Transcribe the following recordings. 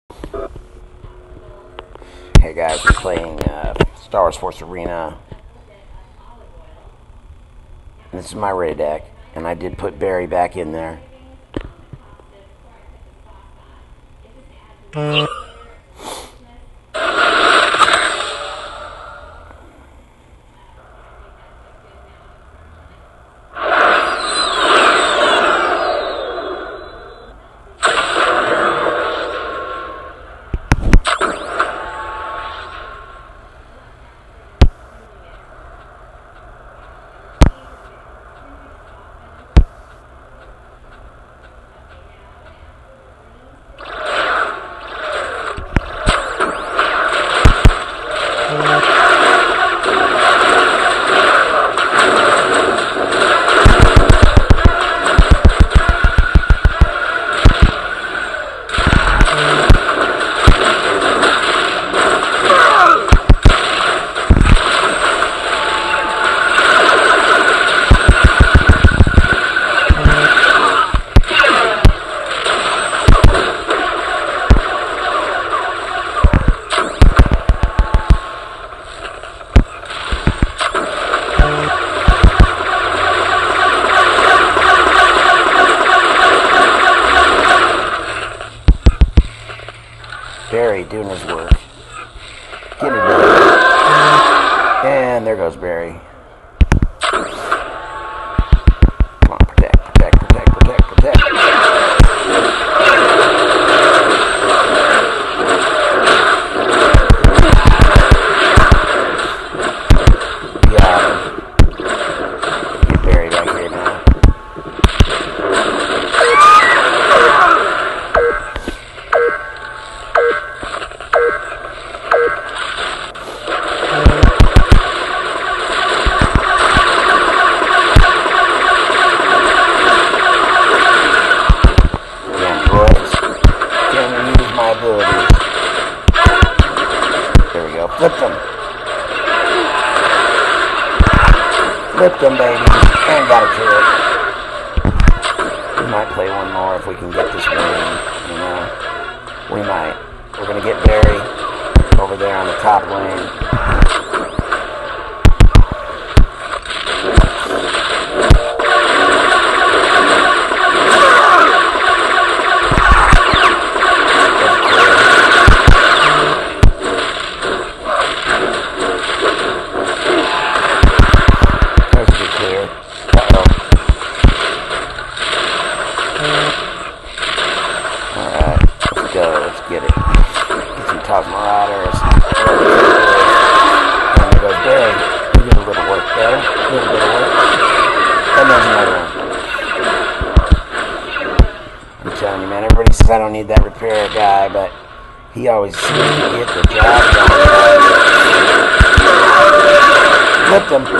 Hey guys, we're playing Star Wars Force Arena. This is my raid deck, and I did put Barry back in there. Barry doing his work. Get it done. And there goes Barry. Come on, protect, protect, protect, protect, protect. Got him. Get Barry back here now. There we go. Flipped them. Flipped them, baby. And got a kill. We might play one more if we can get this win. You know, we might. We're gonna get Barry over there on the top lane. Let's get it. Get some Top Marauders. And there goes Barry. We get a little work there. A little bit of work. And there's another one. I'm telling you, man. Everybody says I don't need that repair guy, but he always seems to get the job done. Flipped him.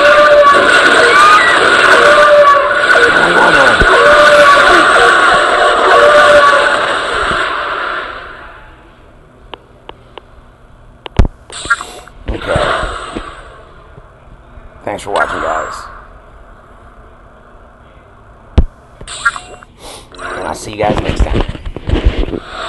Okay. Thanks for watching, guys. And I'll see you guys next time.